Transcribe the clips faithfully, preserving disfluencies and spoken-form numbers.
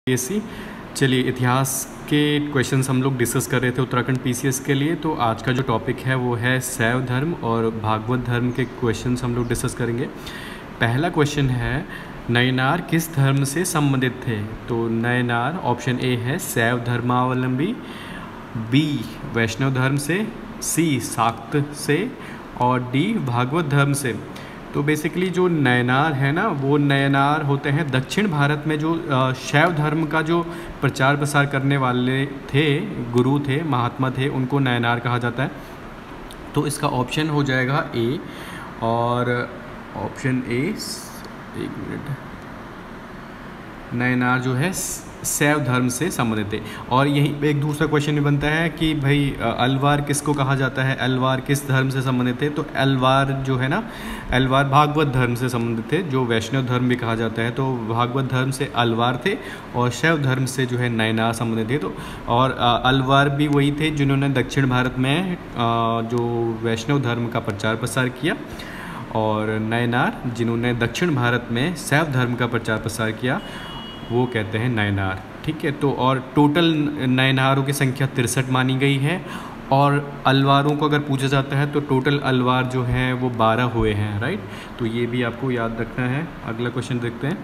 PSC. चलिए, इतिहास के क्वेश्चंस हम लोग डिस्कस कर रहे थे उत्तराखंड पीसीएस के लिए। तो आज का जो टॉपिक है वो है शैव धर्म और भागवत धर्म के क्वेश्चंस हम लोग डिस्कस करेंगे। पहला क्वेश्चन है, नयनार किस धर्म से संबंधित थे? तो नयनार ऑप्शन ए है शैव धर्मावलंबी, बी वैष्णव धर्म से, सी शाक्त से और डी भागवत धर्म से। तो बेसिकली जो नयनार है ना, वो नयनार होते हैं दक्षिण भारत में जो शैव धर्म का जो प्रचार प्रसार करने वाले थे, गुरु थे, महात्मा थे, उनको नयनार कहा जाता है। तो इसका ऑप्शन हो जाएगा ए, और ऑप्शन ए, एक मिनट, नयनार जो है शैव धर्म से संबंधित है। और यही एक दूसरा क्वेश्चन भी बनता है कि भाई अलवार किसको कहा जाता है, अलवार किस धर्म से संबंधित है? तो अलवार जो है ना, अलवार भागवत धर्म से संबंधित है, जो वैष्णव धर्म भी कहा जाता है। तो भागवत धर्म से अलवार थे और शैव धर्म से जो है नयनार संबंधित थे। तो और अलवार भी वही थे जिन्होंने दक्षिण भारत में जो वैष्णव धर्म का प्रचार प्रसार किया, और नयनार जिन्होंने दक्षिण भारत में शैव धर्म का प्रचार प्रसार किया, वो कहते हैं नयनार। ठीक है। तो और टोटल नयनारों की संख्या तिरसठ मानी गई है, और अलवारों को अगर पूछा जाता है तो टोटल अलवार जो हैं वो बारह हुए हैं। राइट। तो ये भी आपको याद रखना है। अगला क्वेश्चन देखते हैं,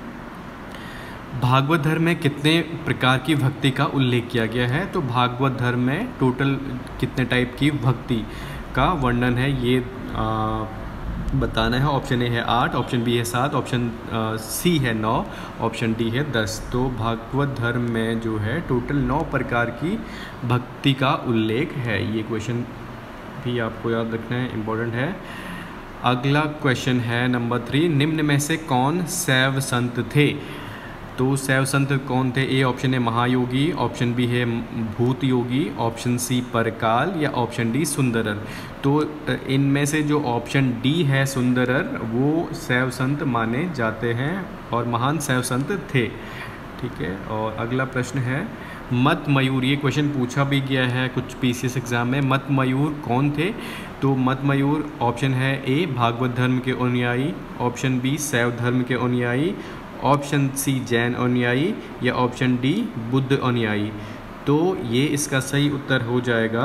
भागवत धर्म में कितने प्रकार की भक्ति का उल्लेख किया गया है? तो भागवत धर्म में टोटल कितने टाइप की भक्ति का वर्णन है, ये आ, बताना है। ऑप्शन ए है आठ, ऑप्शन बी है सात, ऑप्शन सी है नौ, ऑप्शन डी है दस। तो भागवत धर्म में जो है टोटल नौ प्रकार की भक्ति का उल्लेख है। ये क्वेश्चन भी आपको याद रखना है, इम्पोर्टेंट है। अगला क्वेश्चन है नंबर थ्री, निम्न में से कौन शैव संत थे? तो शैव संत कौन थे? ए ऑप्शन है महायोगी, ऑप्शन बी है भूत योगी, ऑप्शन सी परकाल, या ऑप्शन डी सुंदरर। तो इनमें से जो ऑप्शन डी है सुंदरर, वो शैव संत माने जाते हैं और महान शैव संत थे। ठीक है। और अगला प्रश्न है, मत मयूर, ये क्वेश्चन पूछा भी गया है कुछ पीसीएस एग्जाम में, मत मयूर कौन थे? तो मत मयूर ऑप्शन है ए भागवत धर्म के अनुयायी, ऑप्शन बी शैव धर्म के अनुयायी, ऑप्शन सी जैन अनुयायी, या ऑप्शन डी बुद्ध अनुयायी। तो ये इसका सही उत्तर हो जाएगा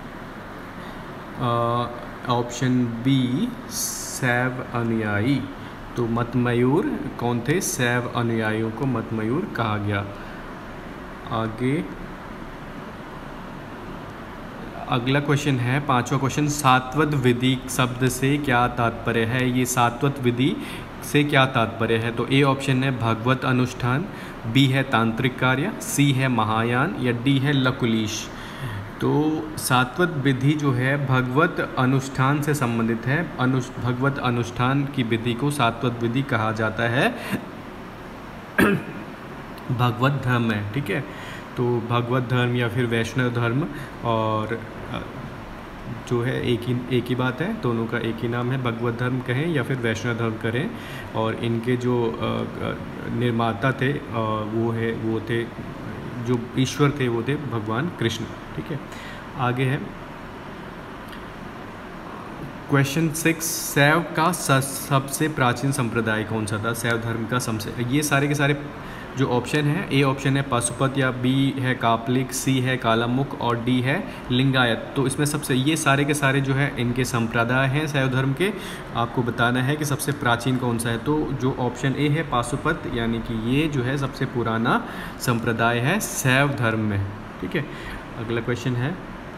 ऑप्शन बी शैव अनुयायी। तो मतमयूर कौन थे? शैव अनुयायियों को मतमयूर कहा गया। आगे अगला क्वेश्चन है पांचवा क्वेश्चन, सात्वत विधि शब्द से क्या तात्पर्य है? ये सात्वत विधि से क्या तात्पर्य है? तो ए ऑप्शन है भगवत अनुष्ठान, बी है तांत्रिक कार्य, सी है महायान, या डी है लकुलीश। तो सात्वत विधि जो है भगवत अनुष्ठान से संबंधित है। अनु भगवत अनुष्ठान की विधि को सात्वत विधि कहा जाता है भगवत धर्म में। ठीक है। तो भगवत धर्म या फिर वैष्णव धर्म और जो है एक ही एक ही बात है, दोनों का एक ही नाम है, भगवत धर्म कहें या फिर वैष्णव धर्म करें। और इनके जो निर्माता थे वो है वो थे जो ईश्वर थे वो थे भगवान कृष्ण। ठीक है। आगे है क्वेश्चन सिक्स, शैव का सबसे प्राचीन संप्रदाय कौन सा था? शैव धर्म का सबसे, ये सारे के सारे जो ऑप्शन है, ए ऑप्शन है पाशुपत, या बी है कापलिक, सी है कालामुख, और डी है लिंगायत। तो इसमें सबसे ये सारे के सारे जो है इनके संप्रदाय हैं शैव धर्म के। आपको बताना है कि सबसे प्राचीन कौन सा है। तो जो ऑप्शन ए है पाशुपत, यानी कि ये जो है सबसे पुराना संप्रदाय है शैव धर्म में। ठीक है। अगला क्वेश्चन है,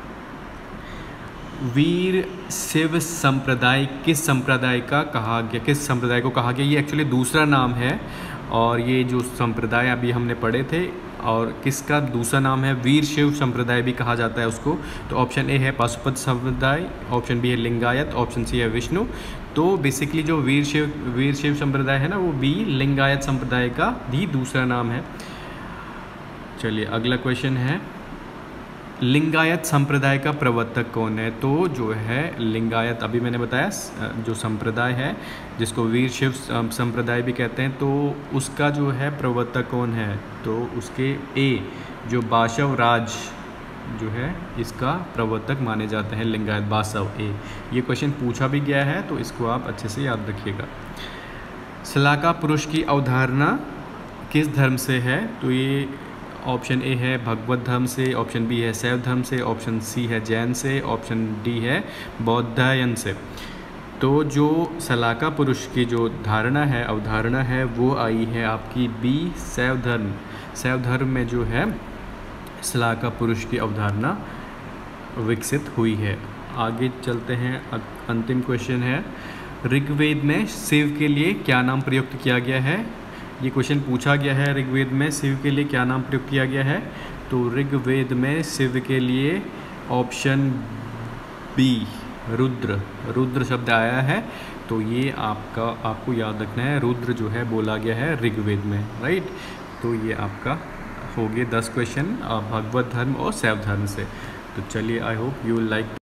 वीर शिव संप्रदाय किस संप्रदाय का कहा गया किस संप्रदाय को कहा गया? ये एक्चुअली दूसरा नाम है, और ये जो संप्रदाय अभी हमने पढ़े थे, और किसका दूसरा नाम है? वीर शिव संप्रदाय भी कहा जाता है उसको। तो ऑप्शन ए है पाशुपत संप्रदाय, ऑप्शन बी है लिंगायत, ऑप्शन सी है विष्णु। तो बेसिकली जो वीर शिव वीर शिव संप्रदाय है ना, वो भी लिंगायत संप्रदाय का भी दूसरा नाम है। चलिए अगला क्वेश्चन है, लिंगायत संप्रदाय का प्रवर्तक कौन है? तो जो है लिंगायत, अभी मैंने बताया जो संप्रदाय है जिसको वीर शिव संप्रदाय भी कहते हैं, तो उसका जो है प्रवर्तक कौन है? तो उसके ए जो बासव राज जो है इसका प्रवर्तक माने जाते हैं लिंगायत, बासव ए। ये क्वेश्चन पूछा भी गया है, तो इसको आप अच्छे से याद रखिएगा। शलाका पुरुष की अवधारणा किस धर्म से है? तो ये ऑप्शन ए है भगवत धर्म से, ऑप्शन बी है शैव धर्म से, ऑप्शन सी है जैन से, ऑप्शन डी है बौद्धायन से। तो जो सलाका पुरुष की जो धारणा है, अवधारणा है, वो आई है आपकी बी शैव धर्म। शैव धर्म में जो है सलाका पुरुष की अवधारणा विकसित हुई है। आगे चलते हैं, अंतिम क्वेश्चन है, ऋग्वेद में शिव के लिए क्या नाम प्रयुक्त किया गया है? ये क्वेश्चन पूछा गया है, ऋग्वेद में शिव के लिए क्या नाम प्रयुक्त किया गया है? तो ऋग्वेद में शिव के लिए ऑप्शन बी रुद्र, रुद्र शब्द आया है। तो ये आपका आपको याद रखना है, रुद्र जो है बोला गया है ऋग्वेद में, राइट। तो ये आपका हो गए दस क्वेश्चन भगवत धर्म और शैव धर्म से। तो चलिए, आई होप यू लाइक